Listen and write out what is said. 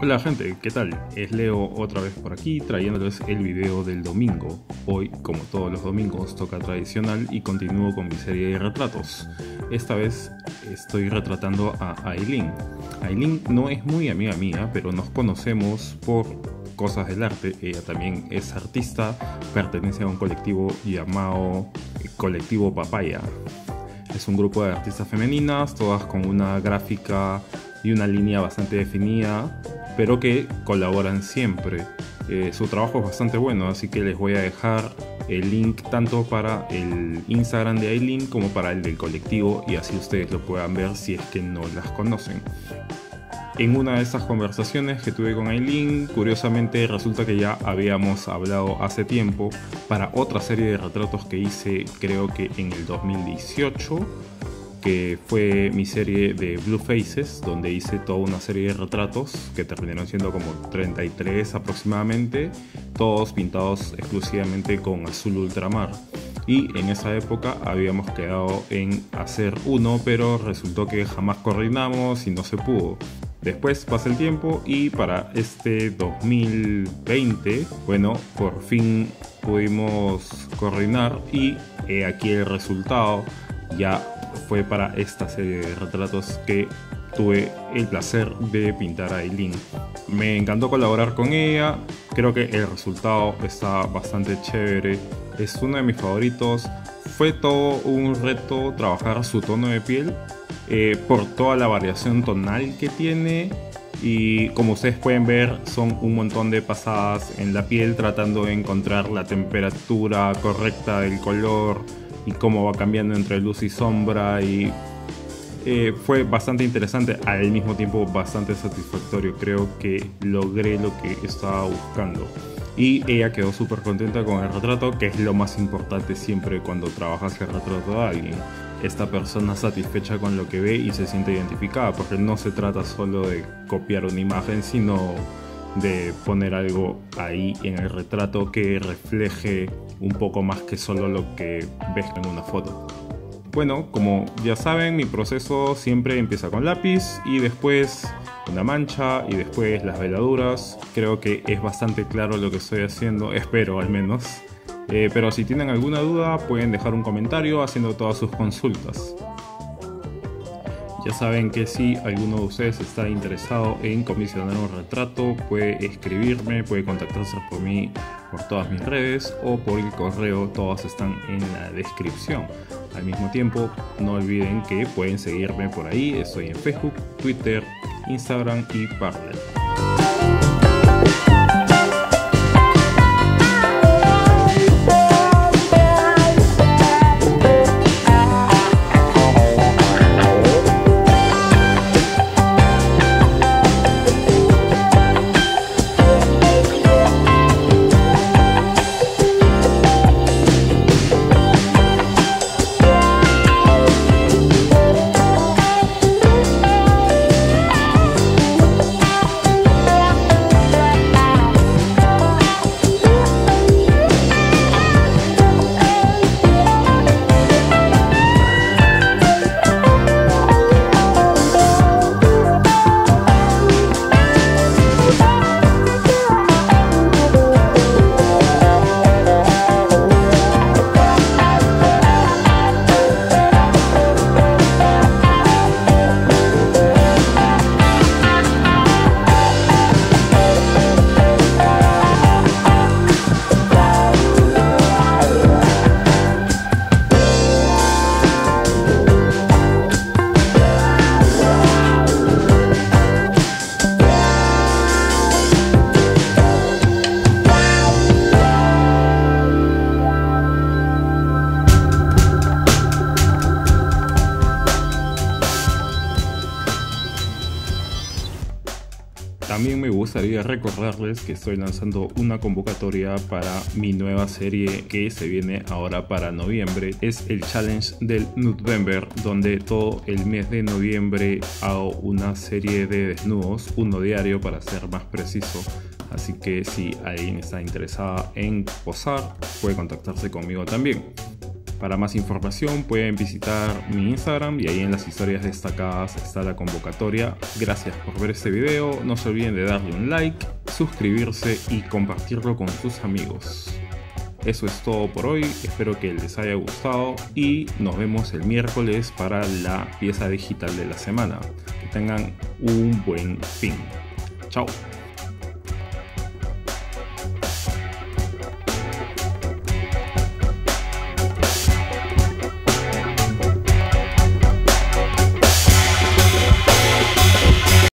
Hola gente, ¿qué tal? Es Leo otra vez por aquí trayéndoles el video del domingo. Hoy, como todos los domingos, toca tradicional y continúo con mi serie de retratos. Esta vez estoy retratando a Aileen. Aileen no es muy amiga mía, pero nos conocemos por cosas del arte. Ella también es artista, pertenece a un colectivo llamado Colectivo Papaya. Es un grupo de artistas femeninas, todas con una gráfica y una línea bastante definida, pero que colaboran siempre. Su trabajo es bastante bueno, así que les voy a dejar el link tanto para el Instagram de Aileen como para el del colectivo, y así ustedes lo puedan ver si es que no las conocen. En una de esas conversaciones que tuve con Aileen, curiosamente resulta que ya habíamos hablado hace tiempo para otra serie de retratos que hice, creo que en el 2018, que fue mi serie de Blue Faces, donde hice toda una serie de retratos que terminaron siendo como 33 aproximadamente, todos pintados exclusivamente con azul ultramar. Y en esa época habíamos quedado en hacer uno, pero resultó que jamás coordinamos y no se pudo. Después pasa el tiempo y para este 2020, bueno, por fin pudimos coordinar y aquí el resultado ya fue para esta serie de retratos que tuve el placer de pintar a Aileen. Me encantó colaborar con ella, creo que el resultado está bastante chévere, es uno de mis favoritos. Fue todo un reto trabajar su tono de piel por toda la variación tonal que tiene, y como ustedes pueden ver son un montón de pasadas en la piel tratando de encontrar la temperatura correcta del color y cómo va cambiando entre luz y sombra, y fue bastante interesante, al mismo tiempo bastante satisfactorio. Creo que logré lo que estaba buscando y ella quedó súper contenta con el retrato, que es lo más importante siempre cuando trabajas el retrato de alguien. Esta persona satisfecha con lo que ve y se siente identificada, porque no se trata solo de copiar una imagen, sino de poner algo ahí en el retrato que refleje un poco más que solo lo que ves en una foto. Bueno, como ya saben, mi proceso siempre empieza con lápiz y después una mancha y después las veladuras. Creo que es bastante claro lo que estoy haciendo, espero al menos. Pero si tienen alguna duda pueden dejar un comentario haciendo todas sus consultas. Ya saben que si alguno de ustedes está interesado en comisionar un retrato, puede escribirme, puede contactarse por mí por todas mis redes o por el correo, todas están en la descripción. Al mismo tiempo, no olviden que pueden seguirme por ahí, estoy en Facebook, Twitter, Instagram y Parler. También me gustaría recordarles que estoy lanzando una convocatoria para mi nueva serie que se viene ahora para noviembre. Es el Challenge del Nudember, donde todo el mes de noviembre hago una serie de desnudos, uno diario para ser más preciso. Así que si alguien está interesada en posar, puede contactarse conmigo también. Para más información pueden visitar mi Instagram y ahí en las historias destacadas está la convocatoria. Gracias por ver este video, no se olviden de darle un like, suscribirse y compartirlo con sus amigos. Eso es todo por hoy, espero que les haya gustado y nos vemos el miércoles para la pieza digital de la semana. Que tengan un buen fin. Chao.